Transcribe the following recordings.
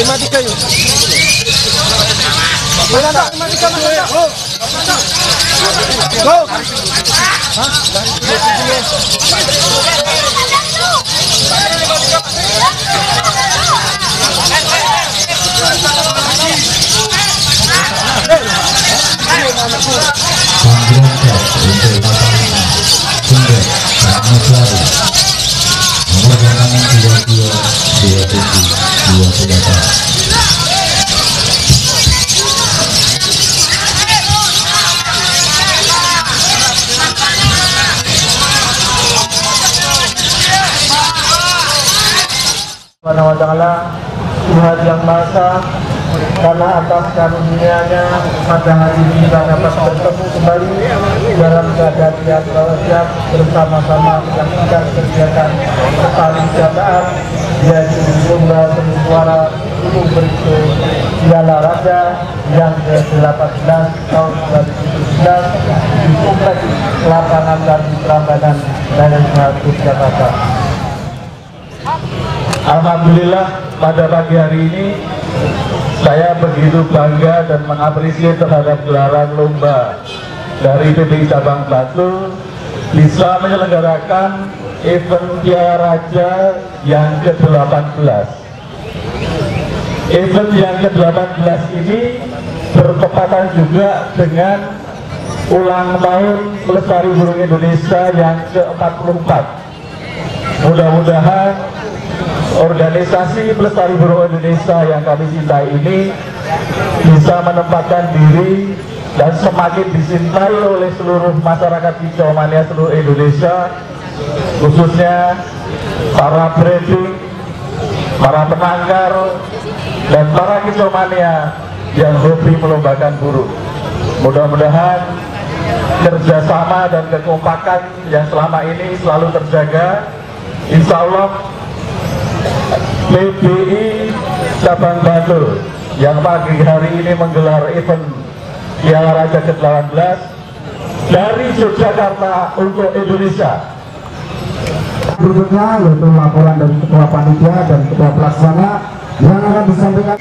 5-3 yuk. Mana tak 5-3 Mas? Go. Subhanahu wa ta'ala, Tuhan yang Maha Esa, karena atas karunia-Nya pada hari ini kita dapat bertemu kembali dalam keadaan yang siap bersama-sama menyaksikan kegiatan paling jamaah, yaitu lomba seni suara umum berikut Piala Raja yang ke-18 tahun 2017 di Kompleks Lapangan Candi Prambanan, Jakarta. Alhamdulillah pada pagi hari ini saya begitu bangga dan mengapresiasi terhadap gelaran lomba dari PBI Cabang Batu bisa menyelenggarakan event Piala Raja yang ke-18. Event yang ke-18 ini bertepatan juga dengan ulang tahun Pelestari Burung Indonesia yang ke-44. Mudah-mudahan organisasi Pelestari Burung Indonesia yang kami cintai ini bisa menempatkan diri dan semakin dicintai oleh seluruh masyarakat kicau mania seluruh Indonesia, khususnya para breeding, para penangkar, dan para kicau mania yang hobi melombakan burung. Mudah-mudahan kerjasama dan kekompakan yang selama ini selalu terjaga. Insya Allah PBI Cabang Batu yang pagi hari ini menggelar event Piala Raja ke-18 dari Yogyakarta untuk Indonesia. Berikutnya yaitu laporan dari Ketua Panitia dan Ketua Pelaksana yang akan disampaikan.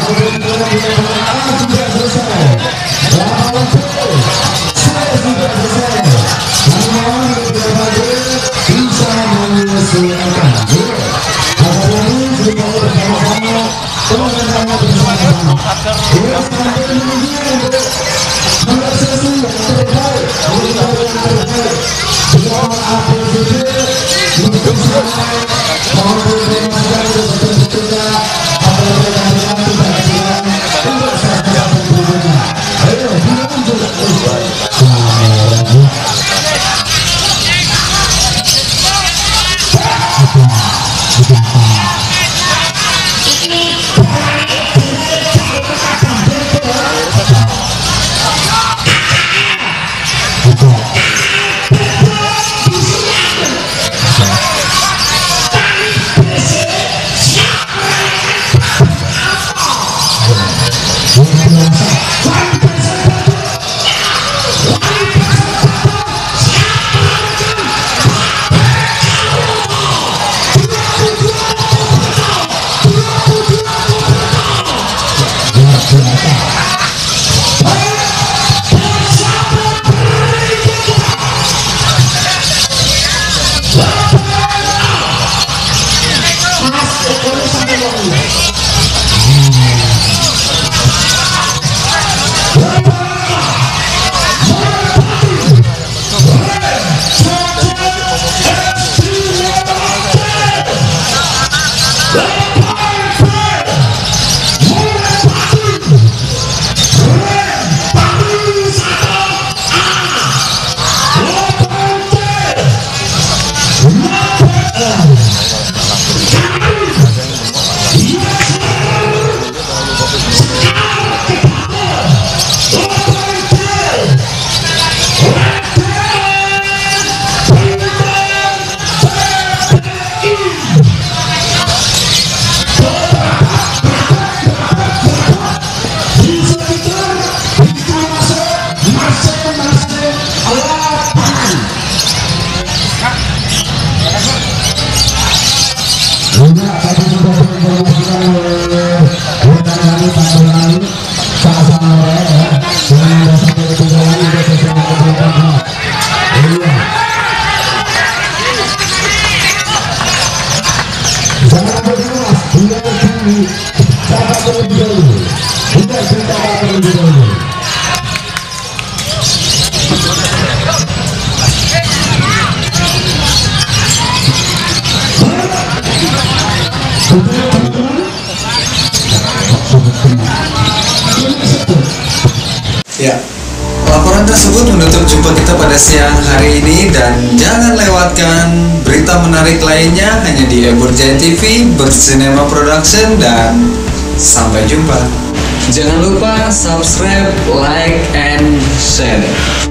Ya, laporan tersebut menutup jumpa kita pada siang hari ini dan jangan lewatkan berita menarik lainnya hanya di Eburjaya TV Bersinema Production dan sampai jumpa. Jangan lupa subscribe, like, and share.